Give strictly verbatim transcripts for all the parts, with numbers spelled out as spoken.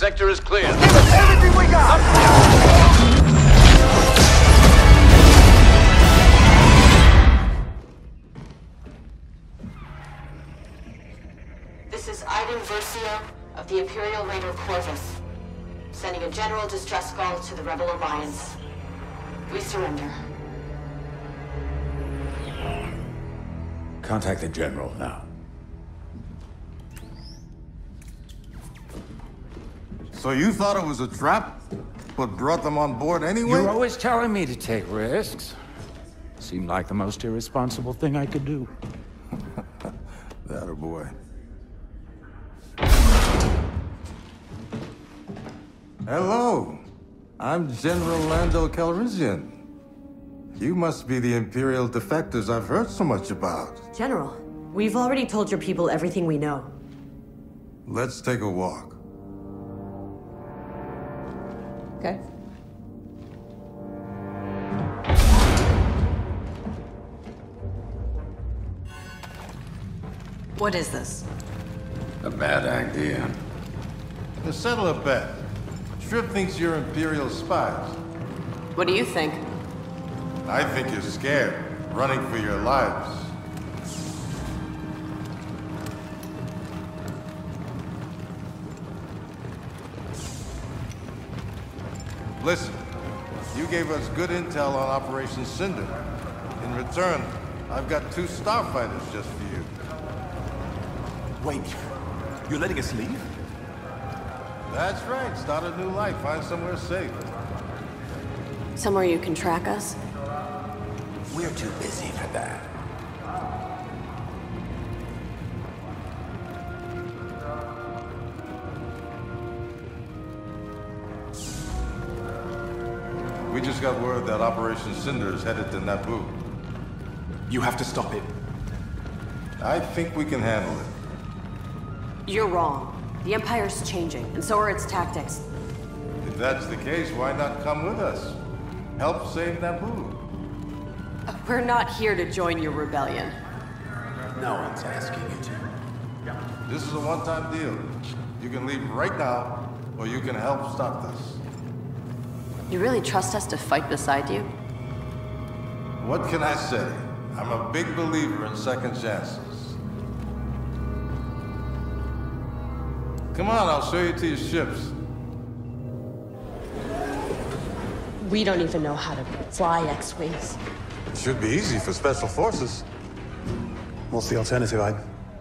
sector is clear. Give us everything we got! This is Iden Versio of the Imperial Raider Corvus, sending a general distress call to the Rebel Alliance. We surrender. Contact the General now. So you thought it was a trap, but brought them on board anyway? You're always telling me to take risks. Seemed like the most irresponsible thing I could do. That a boy. Hello. I'm General Lando Calrissian. You must be the Imperial defectors I've heard so much about. General, we've already told your people everything we know. Let's take a walk. Okay. What is this? A bad idea. Let's settle a bet. Shriv thinks you're Imperial spies. What do you think? I think you're scared, running for your lives. Listen, you gave us good intel on Operation Cinder. In return, I've got two starfighters just for you. Wait, you're letting us leave? That's right. Start a new life. Find somewhere safe. Somewhere you can track us? We're too busy for that. We just got word that Operation Cinder is headed to Naboo. You have to stop it. I think we can handle it. You're wrong. The Empire's changing, and so are its tactics. If that's the case, why not come with us? Help save Naboo. We're not here to join your rebellion. No one's asking you to. This is a one-time deal. You can leave right now, or you can help stop this. You really trust us to fight beside you? What can I say? I'm a big believer in second chances. Come on, I'll show you to your ships. We don't even know how to fly X-Wings. It should be easy for Special Forces. What's the alternative, Iden?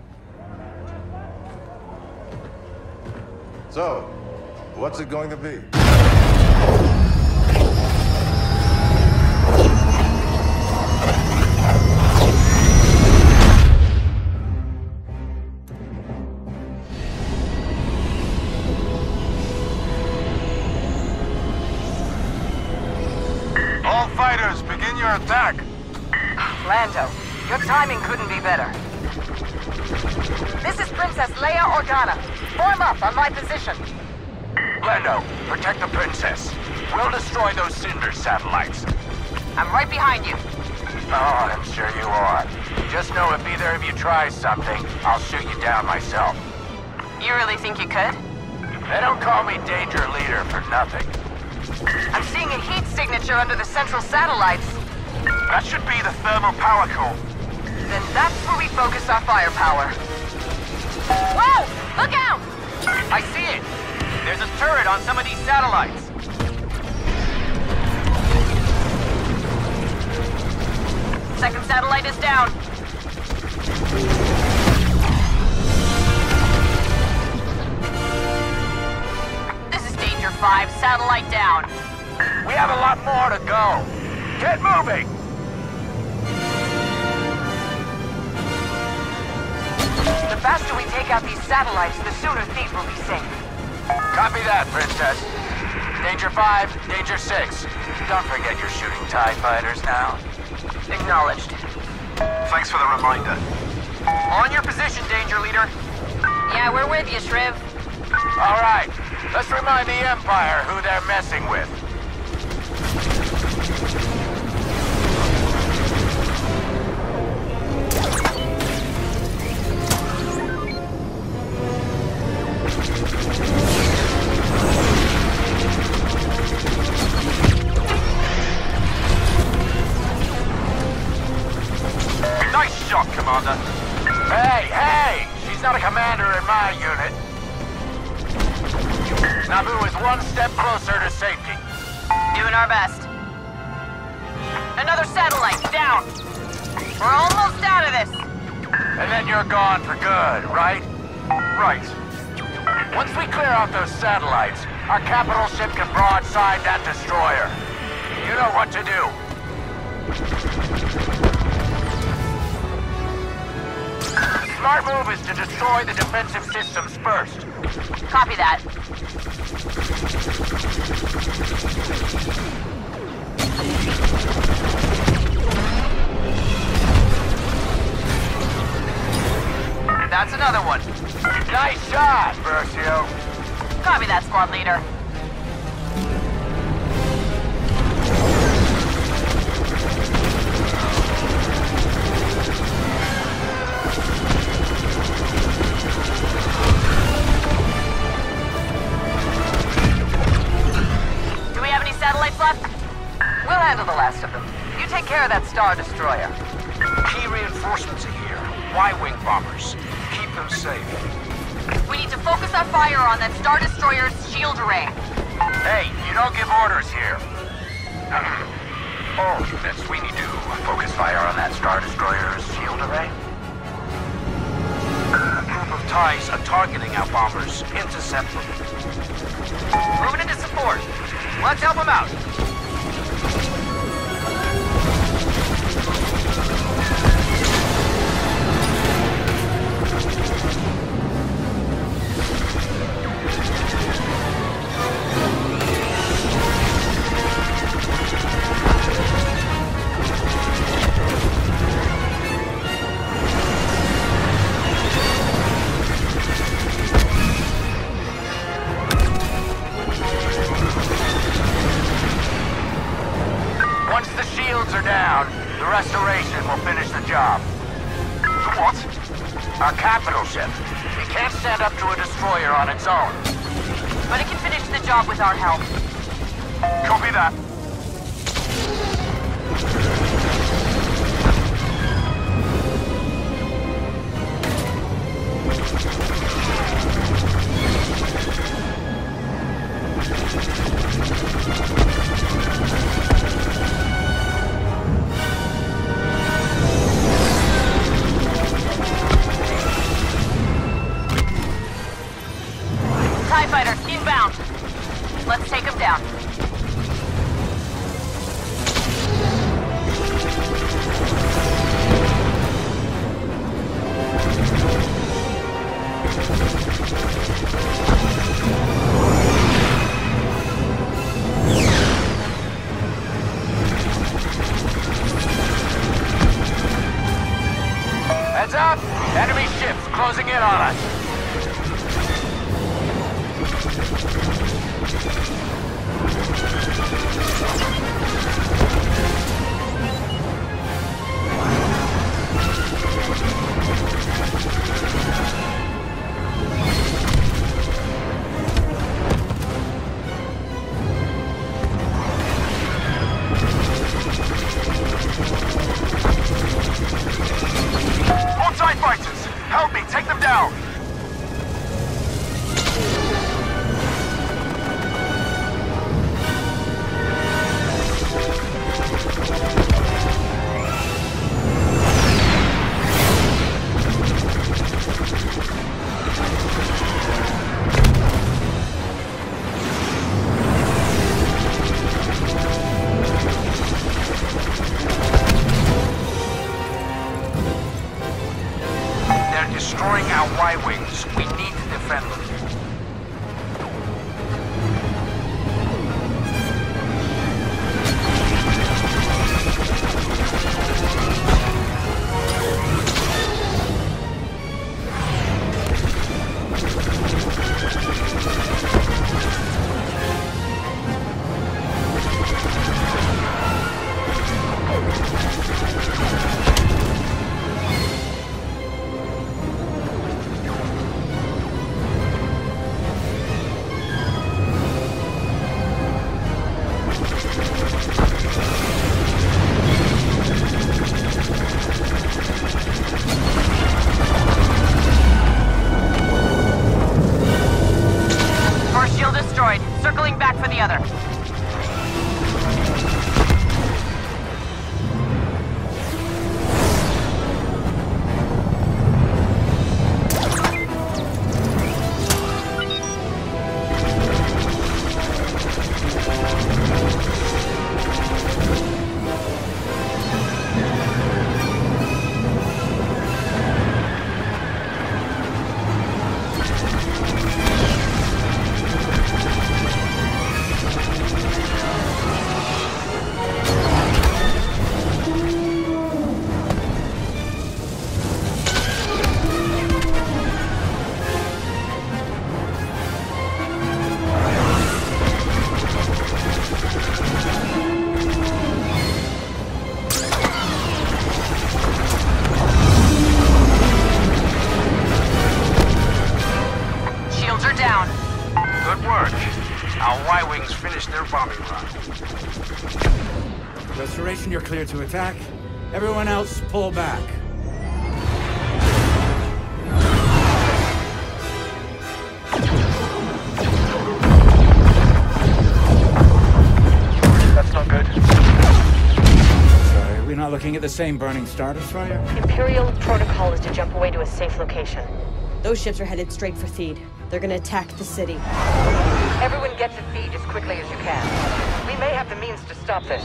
So, what's it going to be? All fighters, begin your attack. Lando, your timing couldn't be better. This is Princess Leia Organa. Form up on my position. Lando, protect the princess. We'll destroy those Cinder satellites. I'm right behind you. Oh, I'm sure you are. Just know if either of you tries something, I'll shoot you down myself. You really think you could? They don't call me Danger Leader for nothing. I'm seeing a heat signature under the central satellites. That should be the thermal power core. Then that's where we focus our firepower. Whoa! Look out! I see it! There's a turret on some of these satellites. Second satellite is down. This is Danger five, satellite down. We have a lot more to go. Get moving! The faster we take out these satellites, the sooner Theet will be safe. Copy that, Princess. Danger five, Danger six. Don't forget you're shooting TIE fighters now. Acknowledged. Thanks for the reminder. On your position, Danger Leader. Yeah, we're with you, Shriv. All right, let's remind the Empire who they're messing with. one step closer to safety. Doing our best. Another satellite, down! We're almost out of this! And then you're gone for good, right? Right. Once we clear out those satellites, our capital ship can broadside that destroyer. You know what to do. The smart move is to destroy the defensive systems first. Copy that. That's another one. Nice shot, Versio. Copy that, squad leader. Do we have any satellites left? We'll handle the last of them. You take care of that Star Destroyer. Key reinforcements are here. Y-wing bombers. Keep them safe. We need to focus our fire on that Star Destroyer's shield array. Hey, you don't give orders here. Oh, then Sweeney do focus fire on that Star Destroyer's shield array? A group of TIEs are targeting our bombers. Intercept them. Moving into support. Let's help them out. Once the shields are down, the restoration will finish the job. What? Our capital ship. It can't stand up to a destroyer on its own. But it can finish the job with our help. Copy that. TIE fighter, inbound. Let's take him down. Circling back for the other. Restoration, you're clear to attack. Everyone else, pull back. That's not good. Sorry, we're not looking at the same burning star destroyer? Imperial protocol is to jump away to a safe location. Those ships are headed straight for Theed. They're gonna attack the city. Everyone get to Theed as quickly as you can. We may have the means to stop this.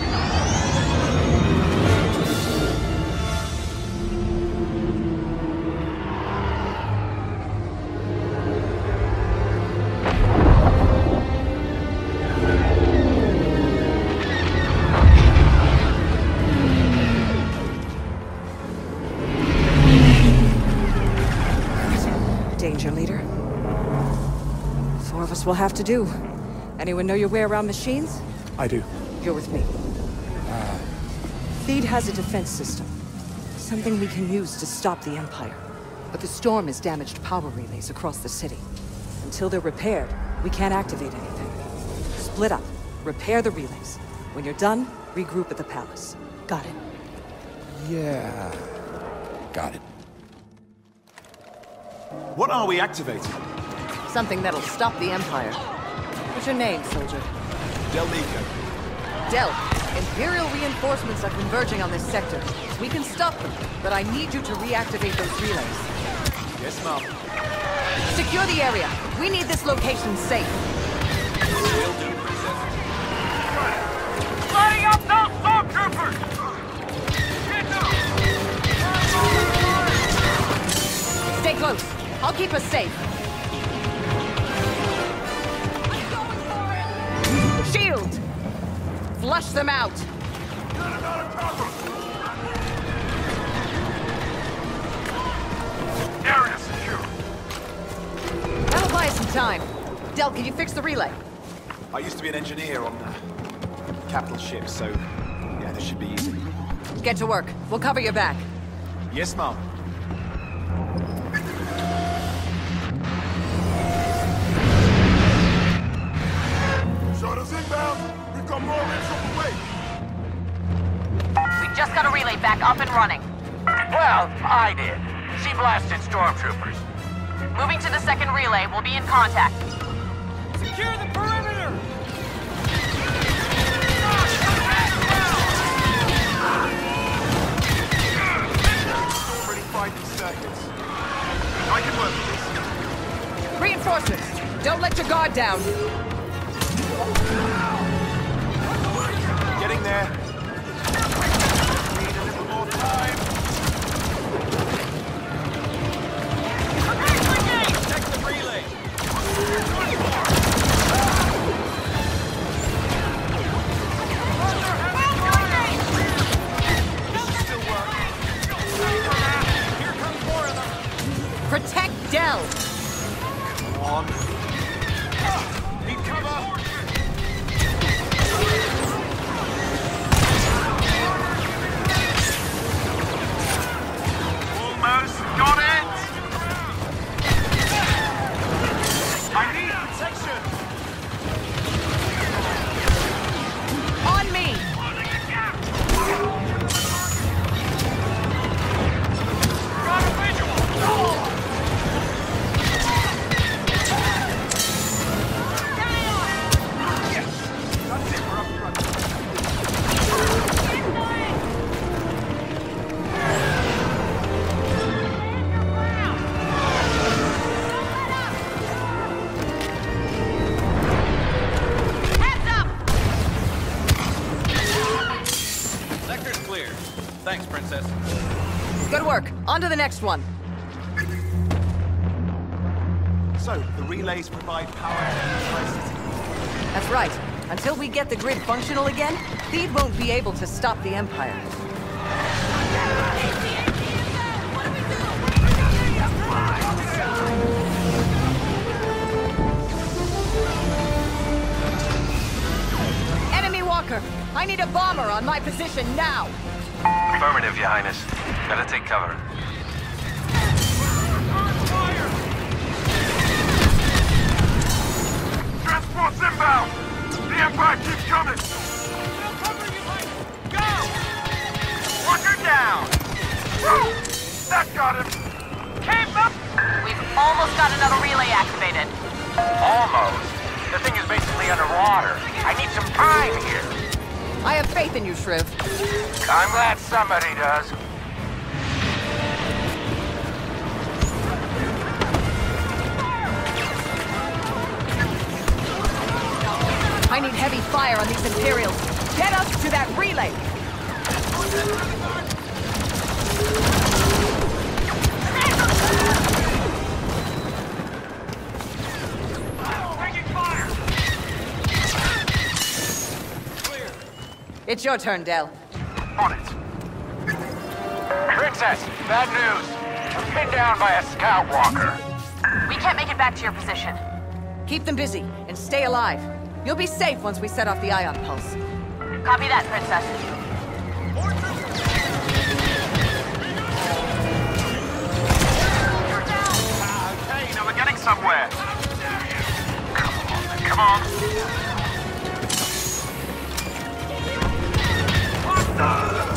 Danger, leader. Four of us will have to do. Anyone know your way around machines? I do. You're with me. Uh... Theed has a defense system. Something we can use to stop the Empire. But the storm has damaged power relays across the city. Until they're repaired, we can't activate anything. Split up. Repair the relays. When you're done, regroup at the palace. Got it? Yeah... Got it. What are we activating? Something that'll stop the Empire. What's your name, soldier? Del Meeko. Del, Imperial reinforcements are converging on this sector. We can stop them, but I need you to reactivate those relays. Yes, ma'am. Secure the area. We need this location safe. Will do, Princess. Lighting up those stormtroopers! Stay close. I'll keep us safe. Shield! Flush them out! Area secure. That'll buy us some time. Del, can you fix the relay? I used to be an engineer on uh, capital ships, so yeah, this should be easy. Get to work. We'll cover your back. Yes, ma'am. Shuttles inbound. We've got more rigs on the way. We just got a relay back up and running. Well, I did. She blasted stormtroopers. Moving to the second relay, we'll be in contact. Secure the perimeter! Already fighting circuits. I can work with this. Reinforcements! Don't let your guard down! Getting there. Need a little more time. Check the relay. Still working. Here comes more of them. Protect Del! Come on. Need cover. Almost got it! I need protection! Princess. Good work. On to the next one. So, the relays provide power to the entire city. That's right. Until we get the grid functional again, Theed won't be able to stop the Empire. Enemy Walker! I need a bomber on my position now! Affirmative, Your Highness. Gotta take cover. Transport's inbound! The Empire keeps coming! We'll cover you, Mike! Go! Walker down! Woo! That got him! Keep up! We've almost got another relay activated. Almost. The thing is basically underwater. I need some time here. I have faith in you, Shriv. I'm glad somebody does. I need heavy fire on these Imperials. Get us to that relay! Taking fire! It's your turn, Del. On it. Princess, bad news. We're pinned down by a scout walker. We can't make it back to your position. Keep them busy, and stay alive. You'll be safe once we set off the ion pulse. Copy that, Princess. Okay, now we're getting somewhere. Come on, come on.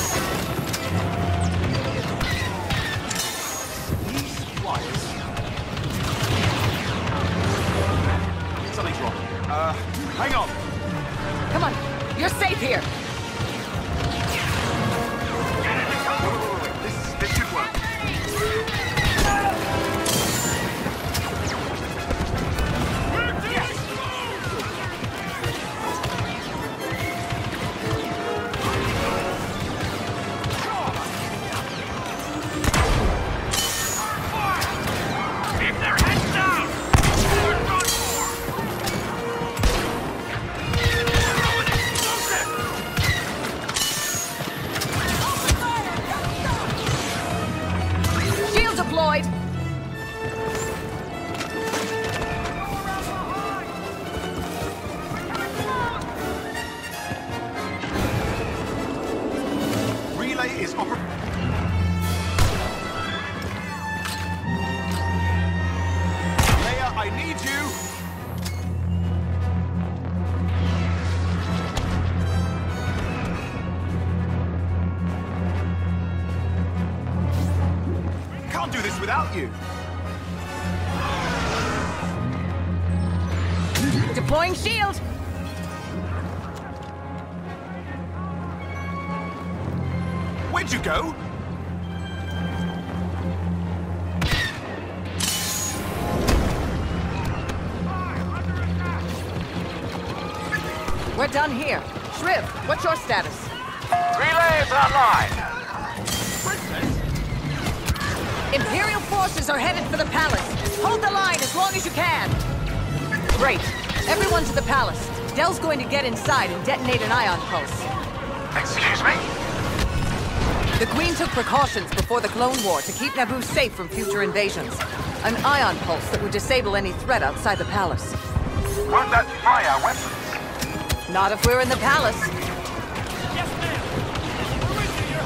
These flyers. Something's wrong. Uh, hang on. Come on, you're safe here. This, this should work. Keep their heads down! We're done for! Shield deployed! Relay is oper- Leia, I need you! Can't do this without you! Deploying shield! Where'd you go? We're done here. Shriv, what's your status? Relay is online. Imperial forces are headed for the palace. Hold the line as long as you can. Great. Everyone to the palace. Del's going to get inside and detonate an ion pulse. Excuse me? The Queen took precautions before the Clone War to keep Naboo safe from future invasions. An ion pulse that would disable any threat outside the palace. Won't that fire our weapons? Not if we're in the palace. Yes, ma'am. We're with you, Your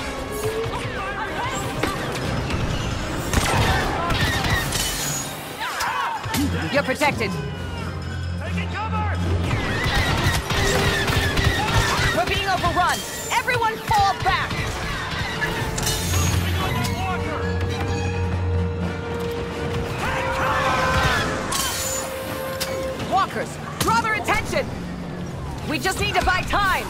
Highness. You're protected. Taking cover! We're being overrun. Everyone fall back! Walkers, draw their attention! We just need to buy time!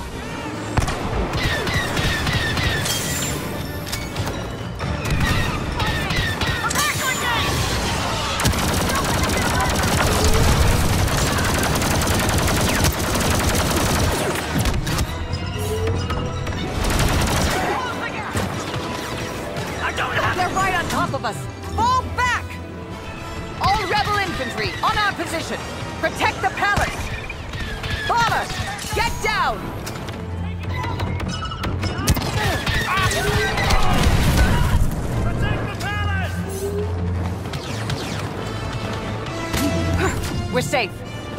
down! We're safe.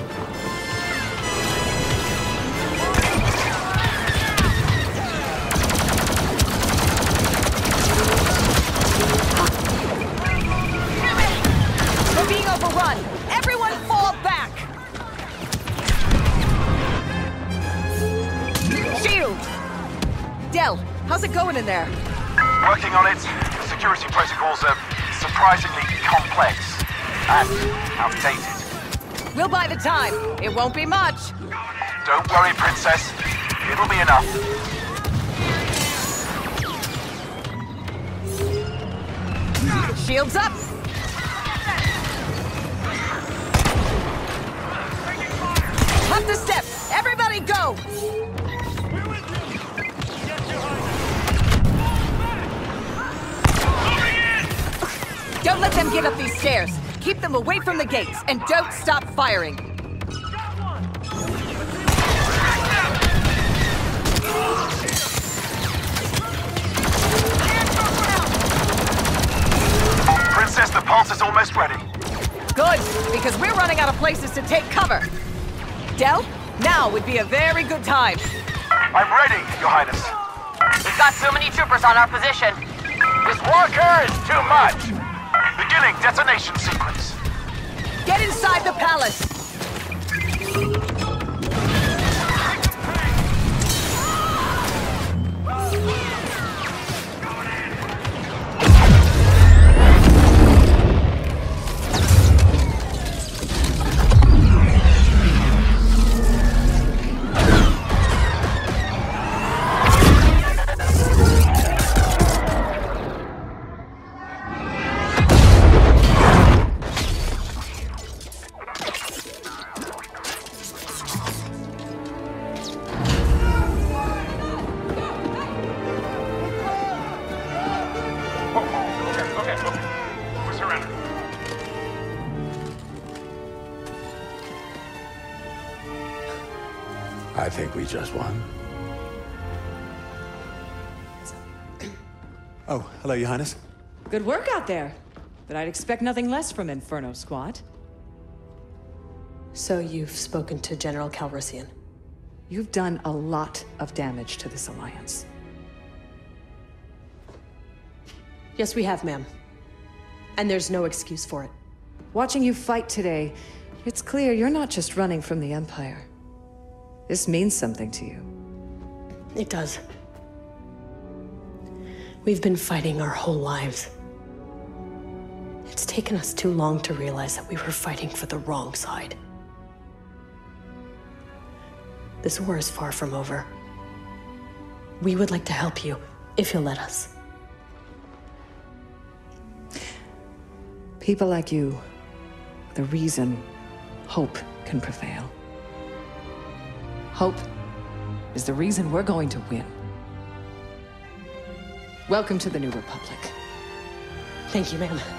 We're being overrun. Everyone fall back. Shield! Del, how's it going in there? Working on it. The security protocols are surprisingly complex and outdated. We'll buy the time. It won't be much. Don't worry, Princess. It'll be enough. Shields up! Up the steps! Everybody go! Don't let them get up these stairs. Keep them away from the gates, and don't stop firing. Princess, the pulse is almost ready. Good, because we're running out of places to take cover. Del, now would be a very good time. I'm ready, Your Highness. We've got so many troopers on our position. This walker is too much. Beginning detonation sequence. Get inside the palace. I think we just won. Oh, hello, Your Highness. Good work out there. But I'd expect nothing less from Inferno Squad. So you've spoken to General Calrissian? You've done a lot of damage to this alliance. Yes, we have, ma'am. And there's no excuse for it. Watching you fight today, it's clear you're not just running from the Empire. This means something to you. It does. We've been fighting our whole lives. It's taken us too long to realize that we were fighting for the wrong side. This war is far from over. We would like to help you, if you'll let us. People like you, the reason hope can prevail. Hope is the reason we're going to win. Welcome to the New Republic. Thank you, ma'am.